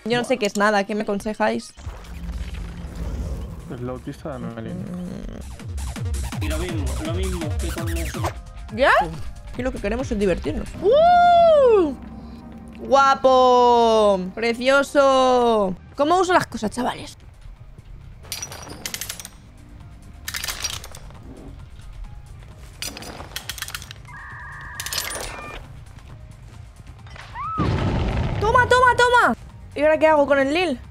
Yo no sé qué es nada, ¿qué me aconsejáis? Es la autista de Melin. Y lo mismo que con eso. ¿Ya? Aquí lo que queremos es divertirnos. ¡Guapo! ¡Precioso! ¿Cómo uso las cosas, chavales? ¡Toma, toma, toma! ¿Y ahora qué hago con el Lil?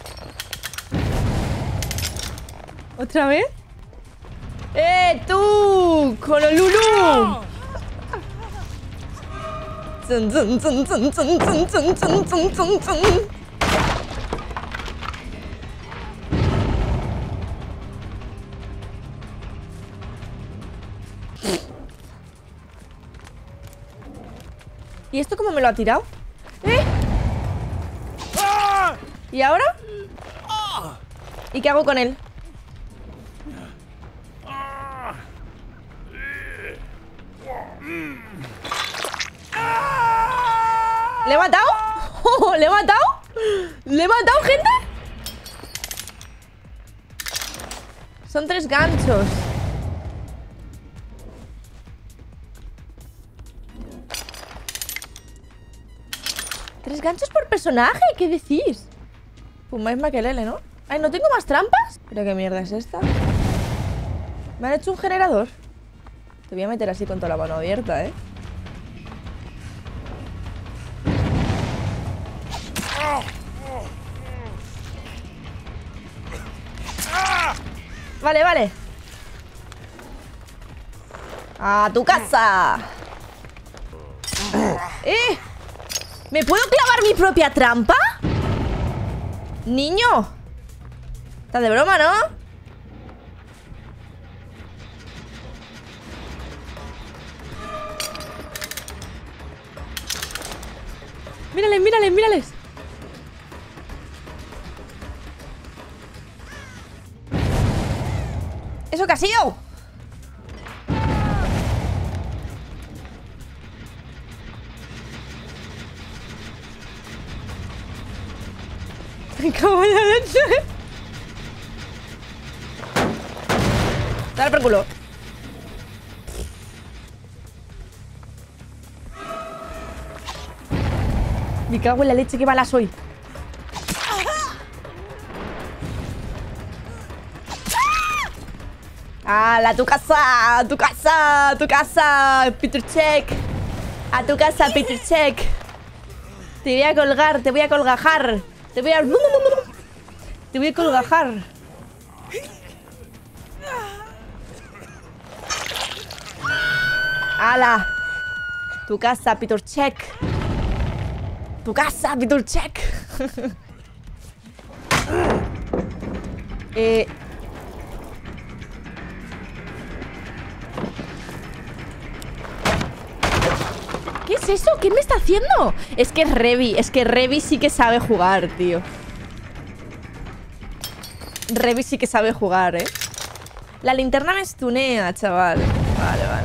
¿Otra vez? ¡Tú! ¡Con el Lulu! Zun, zun, zun, zun, zun, zun, zun, zun, zun, zun, zun. ¿Y esto cómo me lo ha tirado? ¿Y ahora? ¿Y qué hago con él? ¿Le he matado? ¿Le he matado? ¿Le he matado, gente? Son 3 ganchos. ¿3 ganchos por personaje? ¿Qué decís? Fumáis maquelele, ¿no? Ay, ¿no tengo más trampas? ¿Pero qué mierda es esta? Me han hecho un generador. Te voy a meter así con toda la mano abierta, ¿eh? Vale, vale. ¡A tu casa! ¿Me puedo clavar mi propia trampa? Niño. Estás de broma, ¿no? Mírales, mírales, mírales. ¿Eso qué ha sido? Me cago en la leche. Dale por culo. Me cago en la leche, qué mala soy. ¡Hala, a tu casa! ¡A tu casa! ¡A tu casa! ¡Peter Check! ¡A tu casa, Peter Check! Te voy a colgar, te voy a colgajar. Te voy a... Te voy a colgajar. ¡Hala! Tu casa, Peter Check. Tu casa, Peter Check. ¿Qué es eso? ¿Qué me está haciendo? Es que Revi sí que sabe jugar, tío. Revi sí que sabe jugar, ¿eh? La linterna me stunea, chaval. Vale, vale.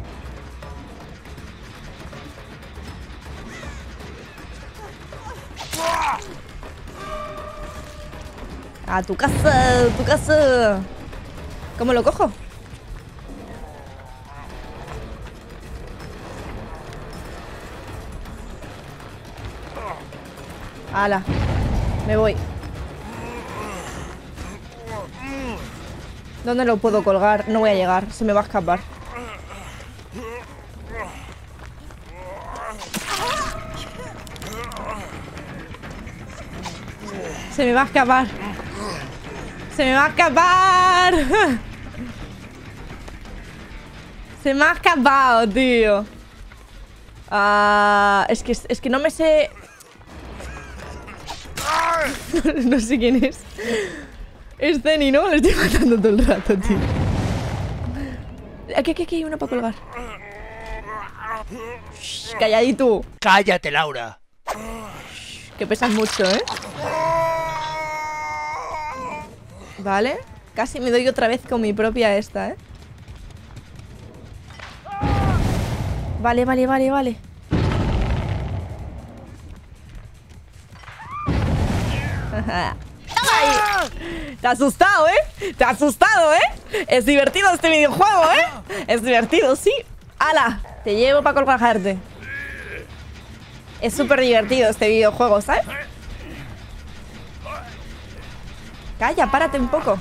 A tu casa, a tu casa. ¿Cómo lo cojo? ¡Hala! Me voy. ¿Dónde lo puedo colgar? No voy a llegar. Se me va a escapar. Se me va a escapar. Se me va a escapar. Se me ha escapado, tío. Es que no me sé... No sé quién es. Es Zeni, ¿no? Le estoy matando todo el rato, tío. Aquí hay una para colgar. Shh, calladito. Cállate, Laura. Que pesas mucho, ¿eh? Vale. Casi me doy otra vez con mi propia esta, ¿eh? Vale, vale, vale, vale. ¡Toma ahí! Te ha asustado, ¿eh? Te ha asustado, ¿eh? Es divertido este videojuego, ¿eh? Es divertido, sí. ¡Hala! Te llevo para colgajarte. Es súper divertido este videojuego, ¿sabes? Calla, párate un poco.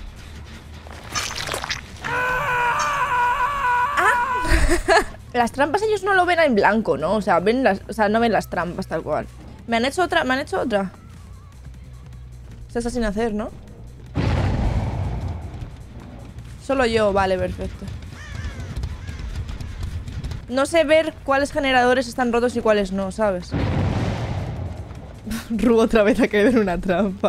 Las trampas ellos no lo ven en blanco, ¿no? O sea, no ven las trampas tal cual. Me han hecho otra, me han hecho otra. Esa sin hacer, ¿no? Solo yo, vale, perfecto. No sé ver cuáles generadores están rotos y cuáles no, ¿sabes? Ru otra vez ha caído en una trampa.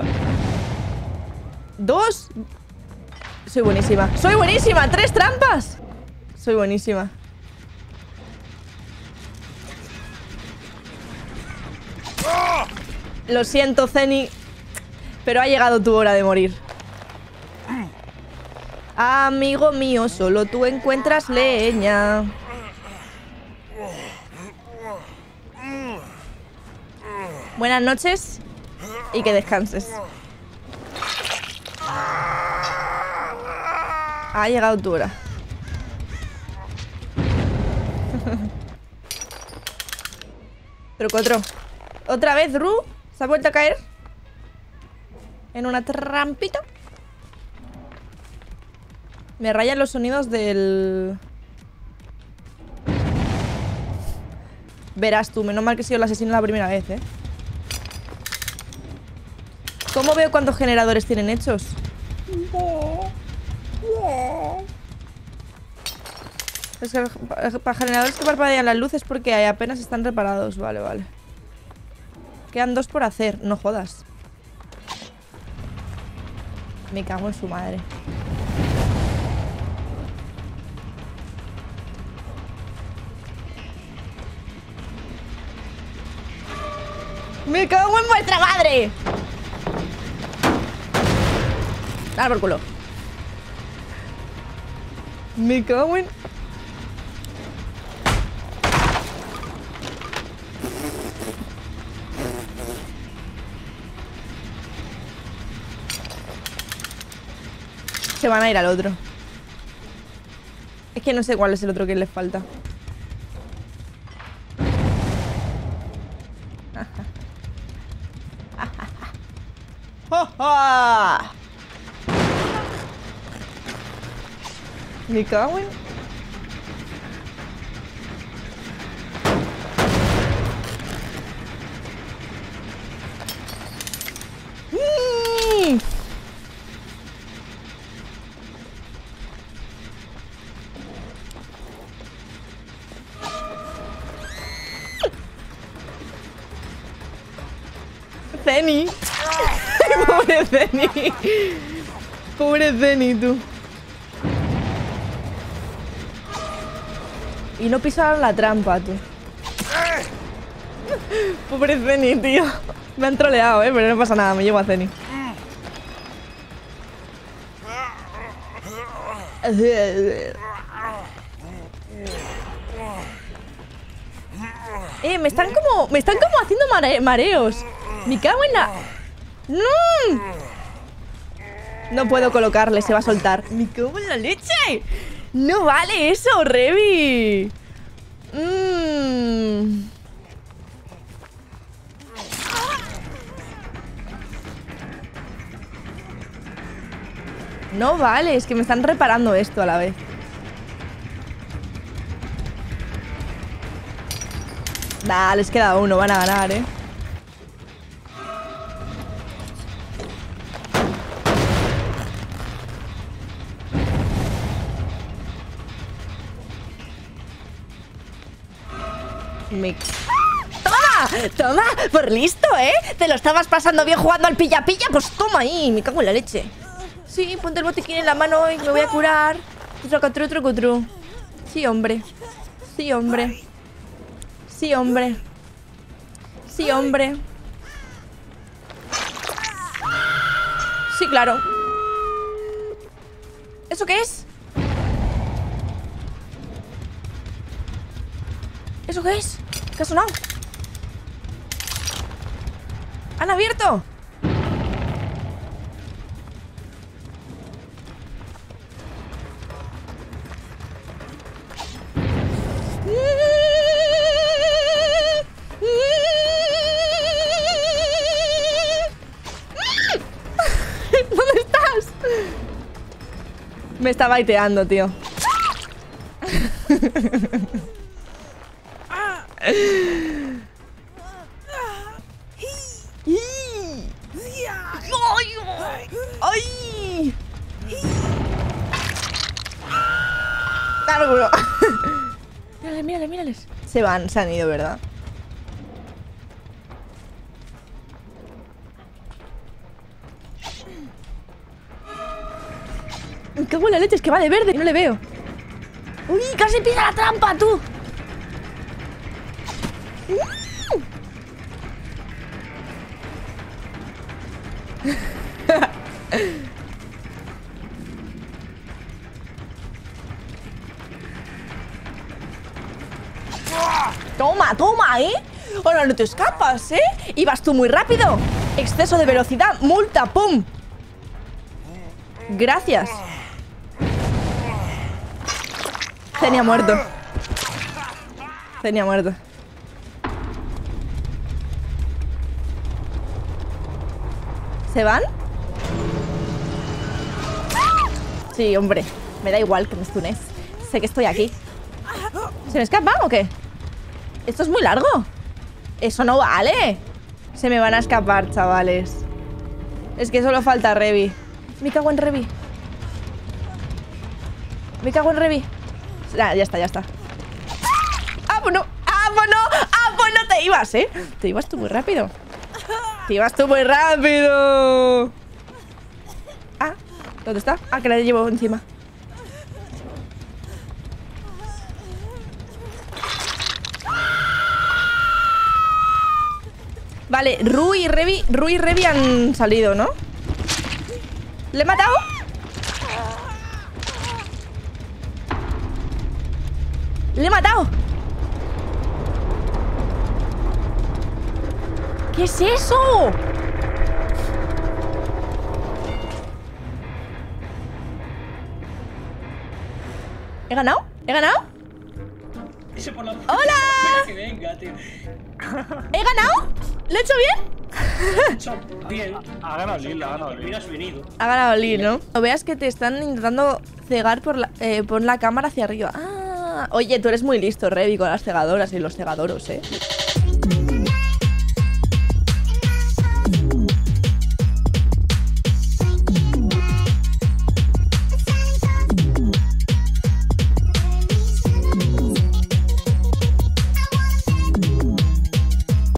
2. Soy buenísima. ¡Soy buenísima! ¡3 trampas! Soy buenísima. Lo siento, Zeni, pero ha llegado tu hora de morir. Amigo mío, solo tú encuentras leña. Buenas noches y que descanses. Ha llegado tu hora. Truco otro. Otra vez, Ru. ¿Se ha vuelto a caer? En una trampita. Me rayan los sonidos del... Verás tú, menos mal que he sido el asesino la primera vez, ¿eh? ¿Cómo veo cuántos generadores tienen hechos? Es que para generadores que parpadean las luces porque apenas están reparados. Vale, vale. Quedan 2 por hacer. No jodas. Me cago en su madre. ¡Me cago en vuestra madre! Dale por culo. Me cago en... Se van a ir al otro. Es que no sé cuál es el otro que les falta. Me cago en... Zeni. Pobre Zeni. Pobre Zeni, tú. Y no pisaron la trampa, tú. Pobre Zeni, tío. Me han troleado, pero no pasa nada, me llevo a Zeni. Me están como haciendo mareos. Me cago en la... ¡No! No puedo colocarle, se va a soltar. Me cago en la leche. No vale eso, Revi. No vale, es que me están reparando esto a la vez. Nah, les queda uno, van a ganar, ¡Toma! ¡Toma! Por listo, ¿Te lo estabas pasando bien jugando al pilla-pilla? Pues toma ahí, me cago en la leche. Sí, ponte el botiquín en la mano y me voy a curar. Trucotru, trucotru. Sí, hombre. Sí, hombre. Sí, hombre. Sí, hombre. Sí, claro. ¿Eso qué es? ¿Eso qué es? ¿Qué ha sonado? ¡Han abierto! Me está baiteando, tío. ¡Ay! ¡Claro! Mírales, mírales, mírales. Se han ido, ¿verdad? Me cago en la leche, es que va de verde y no le veo. ¡Uy! ¡Casi pisa la trampa, tú! Toma, toma, ¿eh? Ahora no te escapas, ¿eh? Ibas tú muy rápido. Exceso de velocidad, multa, pum. Gracias. Zenia muerto. Zenia muerto. ¿Se van? Sí, hombre. Me da igual que me stunes. Sé que estoy aquí. ¿Se me escapan o qué? Esto es muy largo. Eso no vale. Se me van a escapar, chavales. Es que solo falta Revi. Me cago en Revi. Me cago en Revi. Ya está, ya está. ¡Ah, pues no! ¡Ah, pues no! ¡Ah, pues no te ibas, eh! Te ibas tú muy rápido. Te ibas tú muy rápido. Ah, ¿dónde está? Ah, que la llevo encima. Vale, Ru y Revi han salido, ¿no? ¿Le he matado? ¡Le he matado! ¿Qué es eso? ¿He ganado? ¿He ganado? ¡Hola! Que venga, tío. ¿He ganado? ¿Lo he hecho bien? Bien. Ha ganado Lil, ha ganado Lil. Hubieras venido. Ha ganado Lee, ¿no? No veas que te están intentando cegar por la cámara hacia arriba. Ah, oye, tú eres muy listo, Revi, con las cegadoras y los cegadoros, ¿eh?